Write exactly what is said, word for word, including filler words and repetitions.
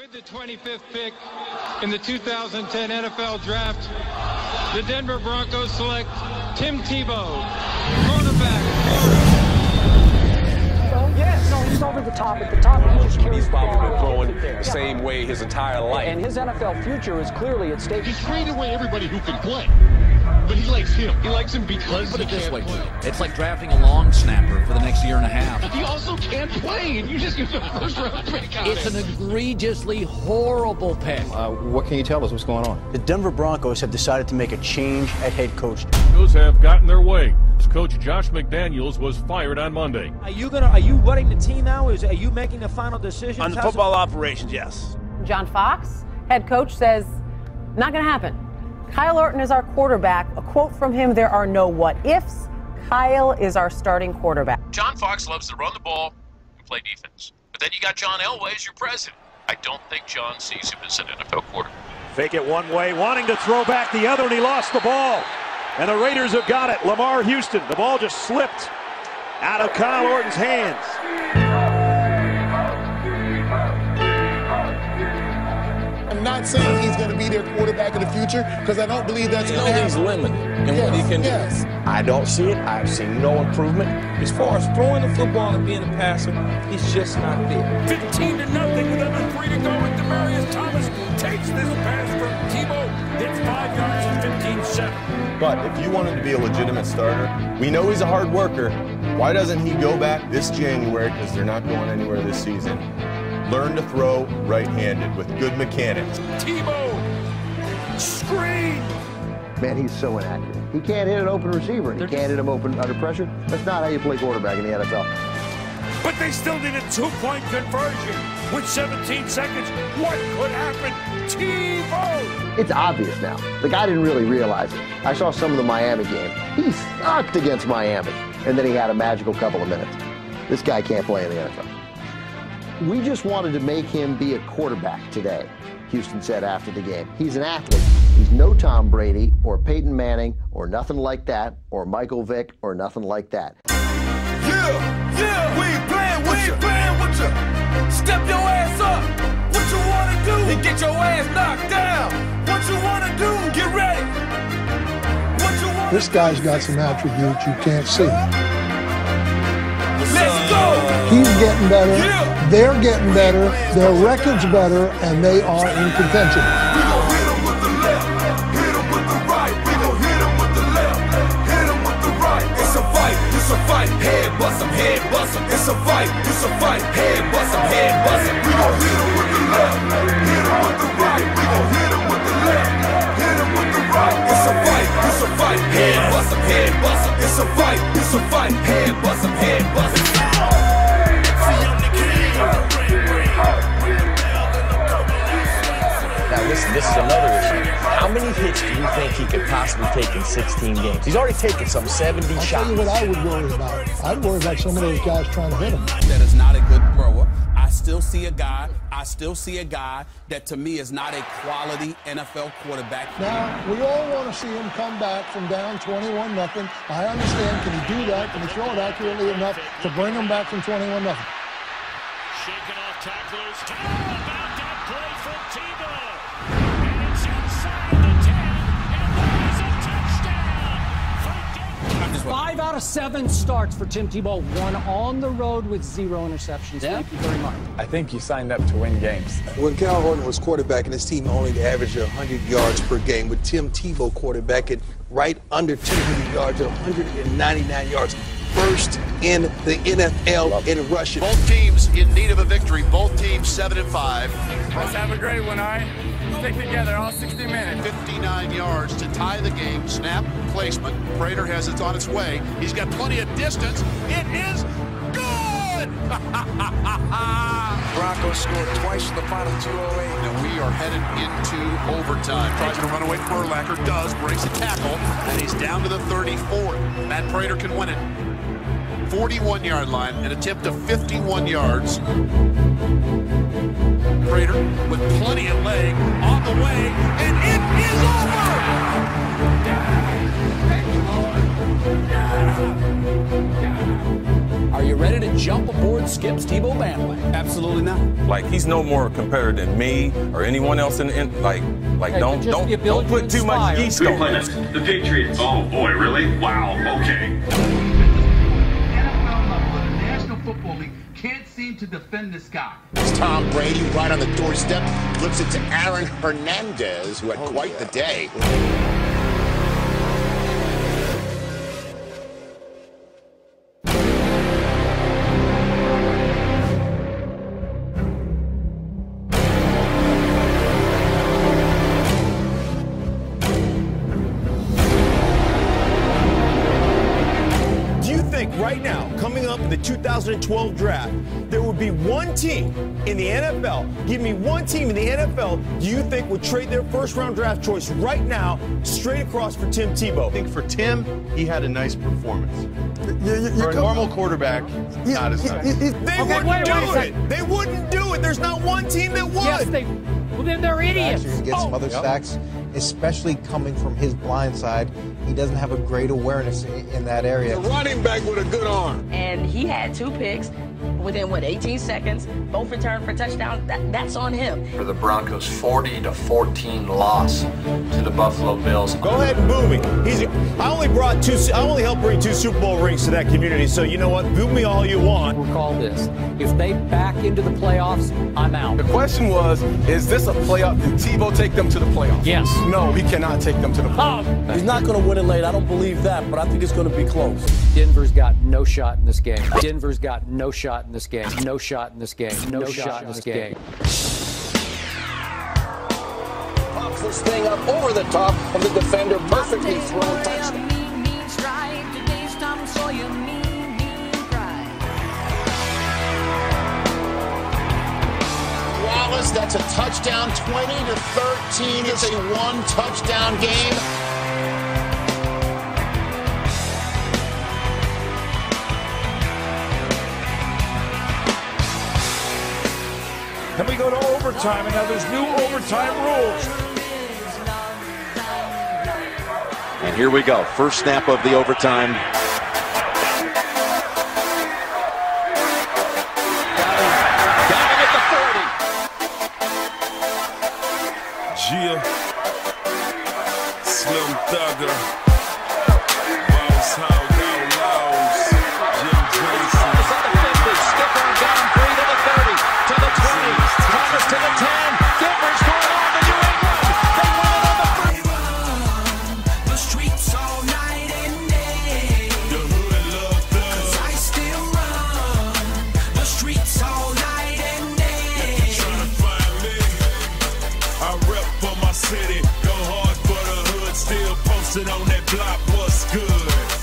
With the twenty-fifth pick in the two thousand ten N F L Draft, the Denver Broncos select Tim Tebow, quarterback. Yes, no, he's over the top at the top. He just carries He's the ball probably been well throwing there. the same way his entire life. And his N F L future is clearly at stake. He traded away everybody who can play, but he likes him. He likes him because Put he it this can't way, play. it's like drafting a long snapper for the next year and a half. He also can't play, and you just give him a first round pick out It's of an it. egregiously horrible pick. Uh, what can you tell us? What's going on? The Denver Broncos have decided to make a change at head coach. Broncos have gotten their way. Coach Josh McDaniels was fired on Monday. Are you gonna? Are you running the team now? Is are you making the final decision on the football operations? Yes. John Fox, head coach, says not going to happen. Kyle Orton is our quarterback. A quote from him: "There are no what ifs. Kyle is our starting quarterback." John Fox loves to run the ball and play defense, but then you got John Elway as your president. I don't think John sees him as an N F L quarterback. Fake it one way, wanting to throw back the other, and he lost the ball. And the Raiders have got it. Lamar Houston. The ball just slipped out of Kyle Orton's hands. I'm not saying he's going to be their quarterback in the future because I don't believe that's going to happen. He's limited in yes, what he can yes. do. I don't see it. I've seen no improvement. As far as throwing the football and being a passer, he's just not there. fifteen to nothing with under three to go, and Demaryius Thomas takes this pass from Tebow. It's five yards and fifteen seven. But if you want him to be a legitimate starter, we know he's a hard worker. Why doesn't he go back this January, because they're not going anywhere this season, learn to throw right-handed with good mechanics? Tebow, screen. Man, he's so inaccurate. He can't hit an open receiver. He can't hit him open under pressure. That's not how you play quarterback in the N F L. But they still need a two-point conversion with seventeen seconds. What could happen? Tebow! It's obvious now. The guy didn't really realize it. I saw some of the Miami game. He sucked against Miami. And then he had a magical couple of minutes. This guy can't play in the N F L. We just wanted to make him be a quarterback today, Houston said after the game. He's an athlete. He's no Tom Brady or Peyton Manning or nothing like that, or Michael Vick or nothing like that. Yeah, yeah, we ain't playing, we ain't playing with you. Step your ass up. What you wanna do? And get your ass knocked down. What you wanna do? Get ready. What you wanna This guy's got some attributes you can't see. Let's go. He's getting better. Yeah. They're getting better. Their record's better, and they are in contention. We gon' hit him with the left, hit him with the right. We gon' hit him with the left, hit him with the right. It's a fight, it's a fight. Head bust him, head bust him. It's a fight, it's a fight. Head bust him, head bust him. We gon' hit him with the left, hit him with the right. We gon' hit him with the left, hit him with the right. It's a fight, it's a fight. Head bust him, head bust him. It's a fight, it's a fight. Head bust him, head bust him. Now listen, this is another issue. How many hits do you think he could possibly take in sixteen games? He's already taken some seventy I'll shots. tell you what I would worry about. I'd worry about some of those guys trying to hit him. That is not a good thrower. I still see a guy. I still see a guy that to me is not a quality N F L quarterback. Now, we all want to see him come back from down twenty-one nothing. I understand. Can he do that? Can he throw it accurately enough to bring him back from twenty-one nothing? Shaking off tacklers. How about that play from Tebow? And it's inside the ten, and that is a touchdown. Five out of seven starts for Tim Tebow. One on the road with zero interceptions. Yeah. Thank you very much. I think you signed up to win games. When Kyle Orton was quarterback and his team only averaged one hundred yards per game, with Tim Tebow quarterback at right under two hundred yards at one hundred ninety-nine yards. First in the N F L in rushing. Both teams in need of a victory. Both teams seven and five. Let's have a great one, all right? Stick together all sixty minutes. fifty-nine yards to tie the game. Snap, placement. Prater has it on its way. He's got plenty of distance. It is good! Broncos scored twice in the final two oh eight. And we are headed into overtime. Tries to run away. Urlacher does. Breaks a tackle. And he's down to the thirty-four. Matt Prater can win it. forty-one yard line, an attempt of fifty-one yards. Prater with plenty of leg on the way, and it is over! Are you ready? ready to jump aboard Skip's Tebow bandwagon. Absolutely not. Like, he's no more a competitor than me or anyone else in the in, like like Hey, don't but just don't the ability don't put to too much inspire. yeast Who on play it. next? The Patriots. Oh boy, really? Wow. Okay. National Football League can't seem to defend this guy. It's Tom Brady right on the doorstep. Looks into Aaron Hernandez, who had oh, quite yeah. the day. Right now, coming up in the two thousand twelve draft, there would be one team in the N F L. Give me one team in the N F L you think would trade their first-round draft choice right now straight across for Tim Tebow. I think for Tim, he had a nice performance. You, you, for a normal quarterback, you, not as you, nice. You, you, they okay, wouldn't wait, do wait it. They wouldn't do it. There's not one team that would. Yes, they. Well, then they're idiots. Actually, he gets oh. some other Yep. sacks, especially coming from his blind side. He doesn't have a great awareness in, in that area. The running back with a good arm. And he had two picks within, what, eighteen seconds, both returned for touchdowns. That, that's on him. For the Broncos, forty to fourteen loss to the Buffalo Bills. Go ahead and boo me. He's, I only brought two. I only helped bring two Super Bowl rings to that community. So you know what? Boo me all you want. Recall this: if they back into the playoffs, I'm out. The question was, is this a playoff? Did Tebow take them to the playoffs? Yes. No, he cannot take them to the playoffs. Oh. He's not going to win it late. I don't believe that, but I think it's going to be close. Denver's got no shot in this game. Denver's got no shot in this game. No shot in this game. No, no shot, shot in this game. game. Pops this thing up over the top of the defender. Perfectly thrown touchdown. Wallace, that's a touchdown. twenty to thirteen. It's a one touchdown game. Then we go to overtime, and now there's new overtime rules. And here we go. First snap of the overtime. Got him at the forty. Gia. Slim Thugger. Boss Hog Outlaws. Jim Johnson. At the fifty. Skipper down three to the thirty. To the twenty. Thomas to the ten. Givers going on to New England. They win it on the free run. The streets all night and day. The hood love thugs. 'Cause I still run. The streets all night and day. Trying to find me. I rep for my city. Go hard for the hood. Still posted on that block. What's good?